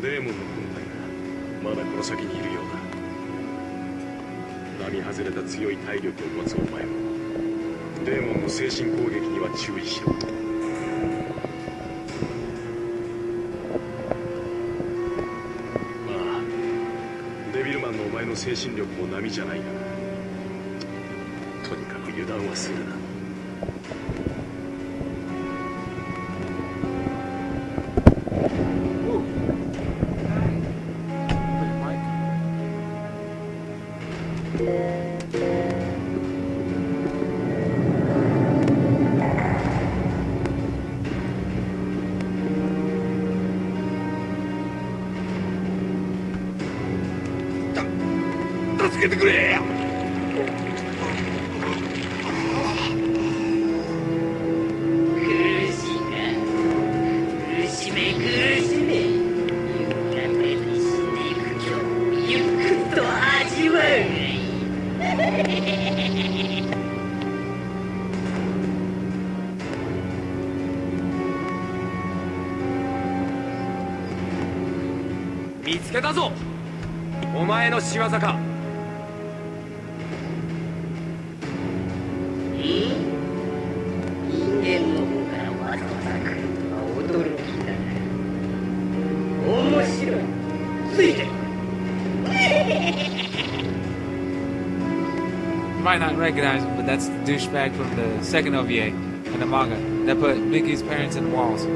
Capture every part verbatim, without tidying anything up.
デーモンの軍隊がまだこの先にいるようだ。並外れた強い体力を持つお前もデーモンの精神攻撃には注意しろ。まあデビルマンのお前の精神力も波じゃないが、とにかく油断はするな。助けてくれ。 見つけたぞ。お前の仕業か。 You might not recognize him, but that's the douchebag from the second O V A in the manga that put Mickey's parents in the walls.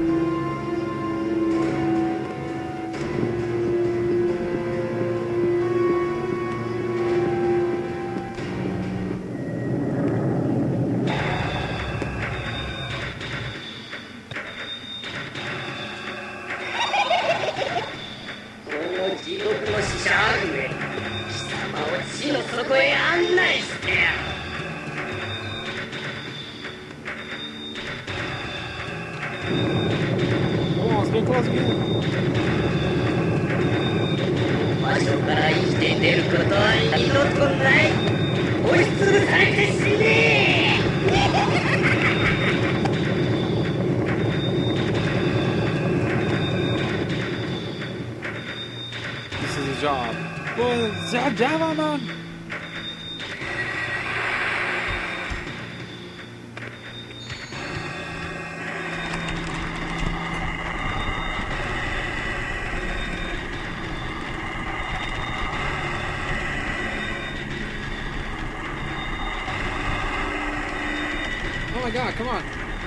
This is a job. Well, is that Java, man? Oh my god, come on.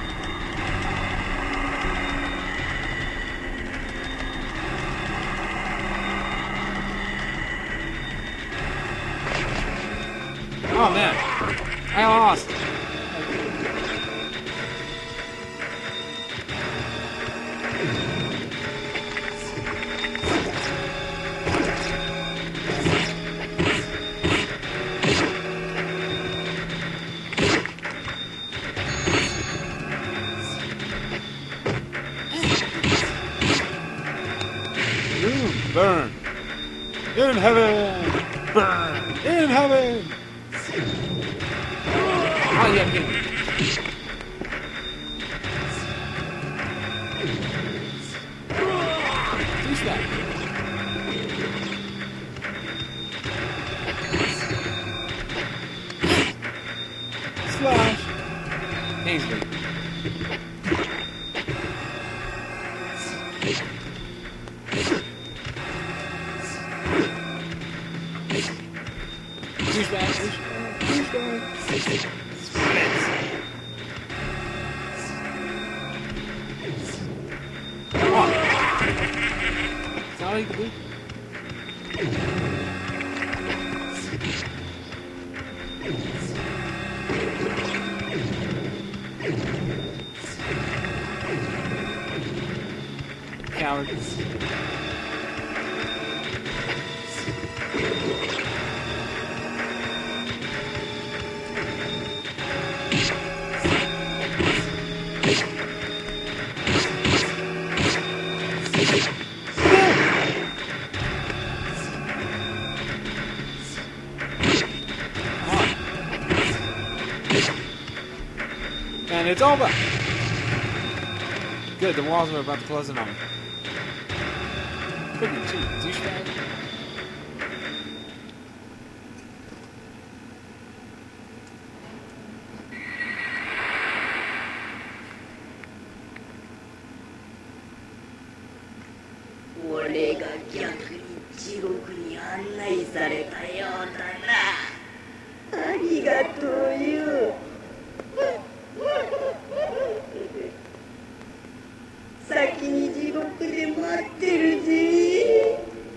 Oh man, I lost. Burn! In heaven! Burn! In heaven! Oh, yeah, yeah. Who's that? Slash! Ainsley. Coward. And it's over. Good, the walls are about to close in on me. Freaking cheap, douchebag. 俺が逆に地獄に案内されたようだな。ありがとうよ。先に地獄で待ってるぜ。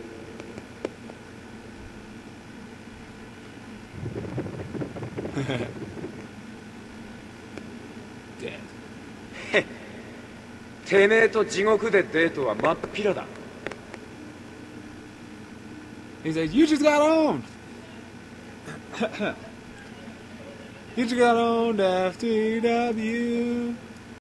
Dead. てめえと地獄でデートは真っ平だ。 He says, you just got owned. You just got owned, F T W.